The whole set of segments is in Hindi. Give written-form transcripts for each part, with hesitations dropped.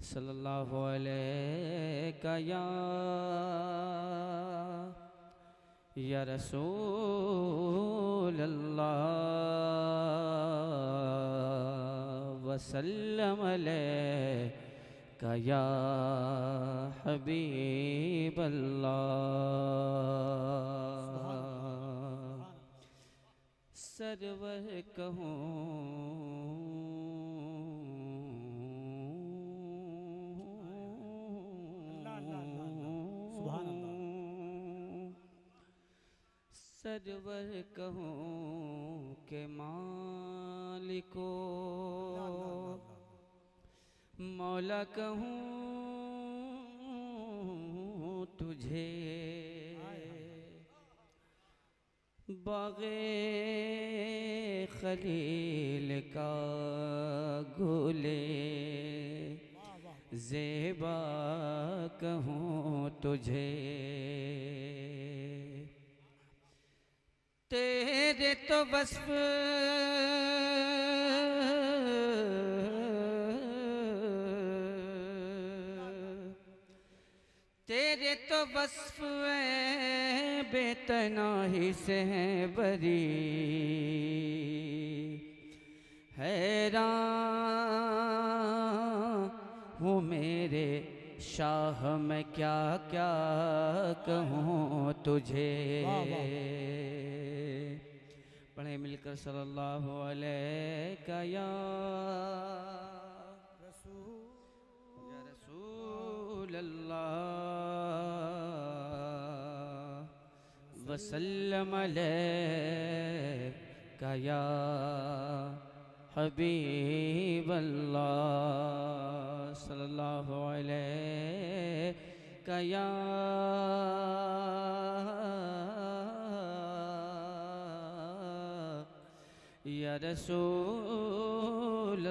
सल्लल्लाहु अलैका या रसूल अल्लाह वसल्लम अलैका या हबीब अल्लाह। सरवर कहूँ सरवर कहूँ के मालिको मौला कहूँ तुझे बाग़े खलील का गुले ज़ेबा कहूँ तुझे। तेरे तो वस्फ़ तेरे तो वस्फ़ बेतनाही से हैं बरी। हैरान हूँ मेरे शाह मैं क्या क्या कहूँ तुझे। पढ़े मिलकर सल्लल्लाहु अलैका या रसूल अल्लाह वसल्लम अलैका या हबीब अल्लाह सल्लल्लाहु अलैका या रसूल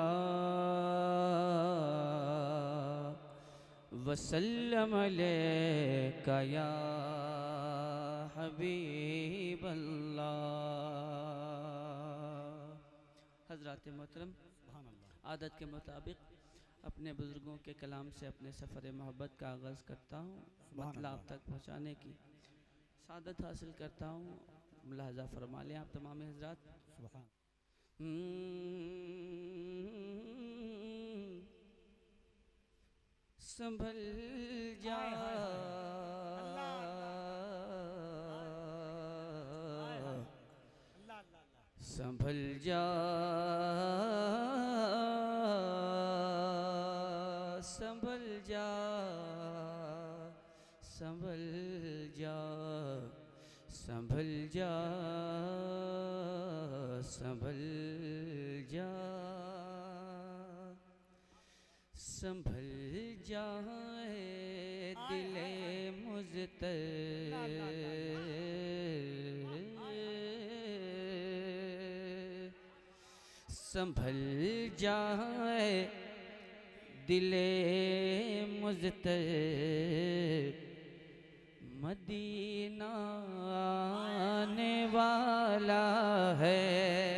अल्लाह वसल्लम अलैका या हबीब अल्लाह। हज़रात मोहतरम, आदत के मुताबिक अपने बुज़ुर्गों के कलाम से अपने सफ़र मोहब्बत का आगाज़ करता हूँ। मतलब आप तक पहुँचाने की सादत हासिल करता हूँ। मुलाहज़ा फरमा लें आप तमाम हज़रात। संभल जा संभल जा संभल जा संभल जा संभल जा संभल जा संभल जाए दिले मुज़तर संभल जाए दिले मुज़तर मदीना आने वाला है।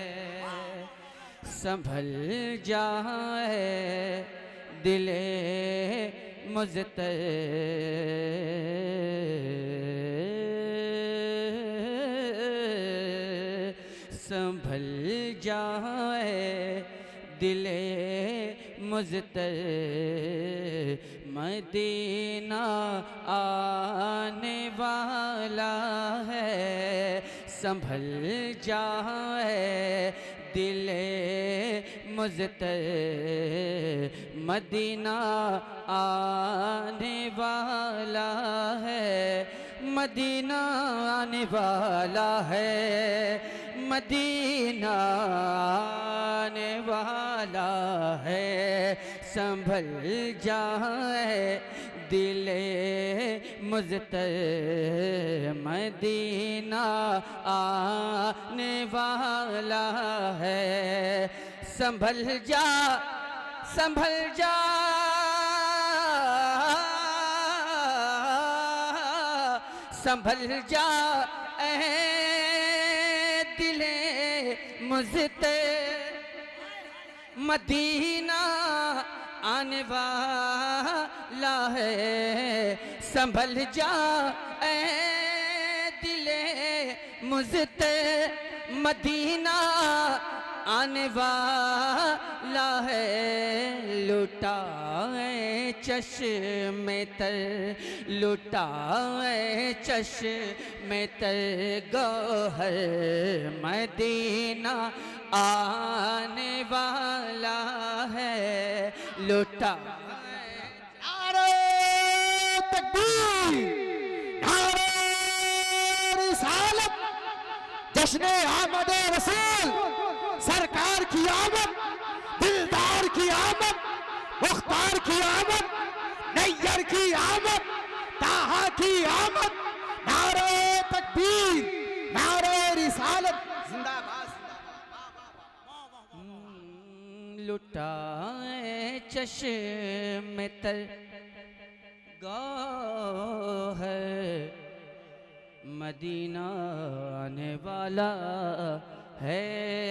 संभल जाए दिले मुज़तर संभल जाए दिले मुज़तर मदीना आने वाला है। संभल जाए दिले मुज़तर मदीना आने वाला है। मदीना आने वाला है। मदीना आने वाला है। संभल जाए दिले मुज़तर मदीना आने वाला है। संभल जा संभल जा संभल जा ऐ दिले मुझते मदीना आने वाला है, संभल जा ऐ दिले मुझते, मदीना आने वाला है, लुटाए चश्मे तर, लुटाए चश्मे तर गौहर, मदीना आने वाला है, लुटा नारे तकबीर, नारे रिसालत, जश्ने आमद रसूल, सरकार की आमद, दिलदार की आमद, मुख्तार की आमद, नैयर की आमद, ताहा की आमद, नारे तकबीर, नारे रिसालत, जिंदाबाद लुटाए चश्मे तर गौहर, मदीना आने वाला है।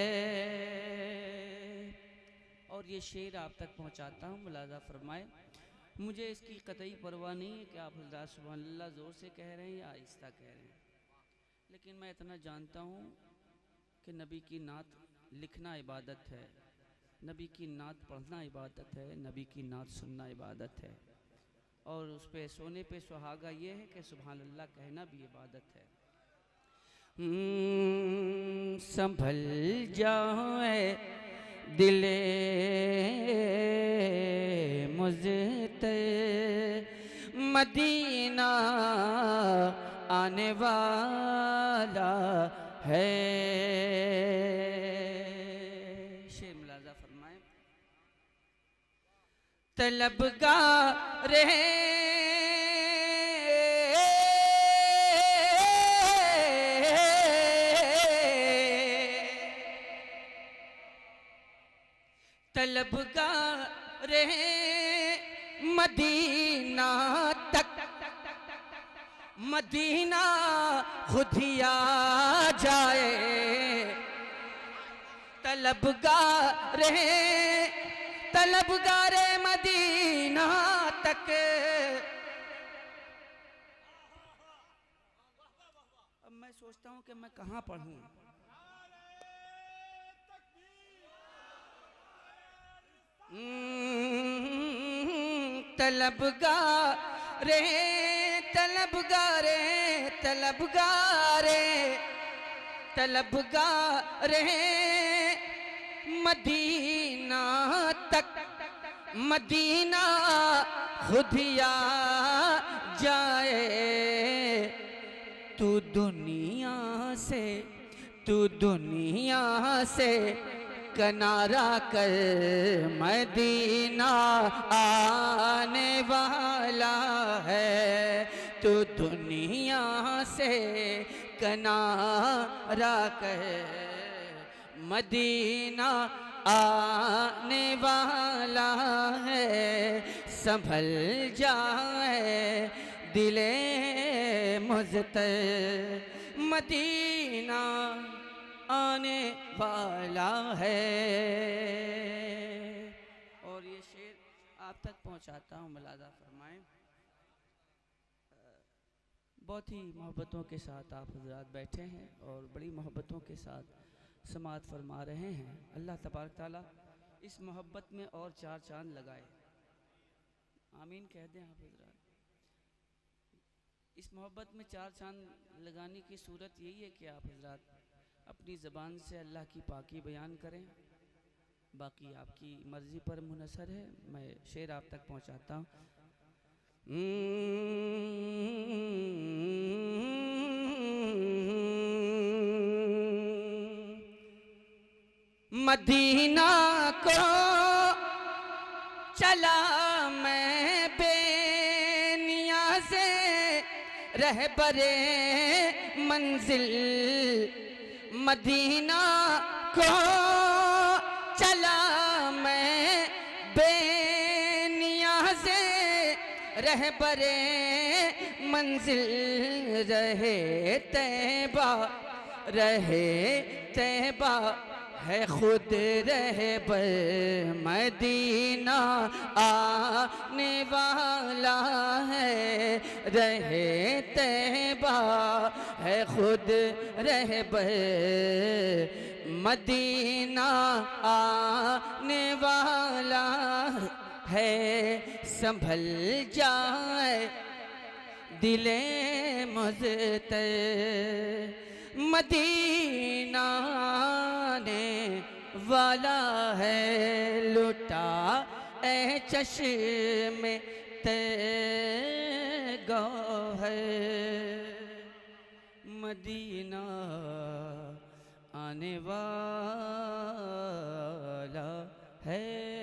और ये शेर आप तक पहुंचाता हूँ, मुलाजा फरमाए। मुझे इसकी कतई परवाह नहीं है कि आप हज़रात सुभान अल्लाह ज़ोर से कह रहे हैं या आहिस्ता कह रहे हैं, लेकिन मैं इतना जानता हूँ कि नबी की नात लिखना इबादत है, नबी की नात पढ़ना इबादत है, नबी की नात सुनना इबादत है, और उस पे सोने पे सुहागा ये है कि सुभान अल्लाह कहना भी इबादत है। संभल जाए दिले मुझते, मदीना आने वाला है। शेर मुलाजा फरमाए। तलबगारे तलबगारे मदीना तक, मदीना खुद ही आ जाए, तलबगारे तलबगारे मदीना तक। अब मैं सोचता हूँ कि मैं कहाँ पढ़ूँ, तलबगारे तलबगारे तलबगारे तलबगारे मदीना तक, मदीना खुद ही आ जाए। तू दुनिया से किनारा कर, मदीना आने वाला है। तू दुनिया से किनारा कर, मदीना आने वाला है। संभल जाए दिले मुझतर, मदीना आने वाला है। और ये शेर आप तक पहुंचाता हूँ, मुलाजा फरमाएं। बहुत ही मोहब्बतों के साथ आप हज़रात बैठे हैं और बड़ी मोहब्बतों के साथ समात फरमा रहे हैं। अल्लाह तबारक ताला इस मोहब्बत में और चार चांद लगाए। आमीन कह दें आप हज़रात। इस मोहब्बत में चार चांद लगाने की सूरत यही है कि आप हज़रात अपनी ज़बान से अल्लाह की पाकी बयान करें, बाकी आपकी मर्ज़ी पर मुनहसर है। मैं शेर आप तक पहुँचाता हूँ। मदीना को चला मैं बेनियाज़े, रहबरे मंजिल। मदीना को चला मैं बेनियाज़े, रहबरे मंजिल। रहे तैबा है खुद रहबर मदीना आने वाला है, रहे तैबा है खुद रहबर मदीना आने वाला है, संभल जाए दिले मुज़्तर मदीना आने वाला है, लुटा ए चश्मे तेगो है, मदीना आने वाला है।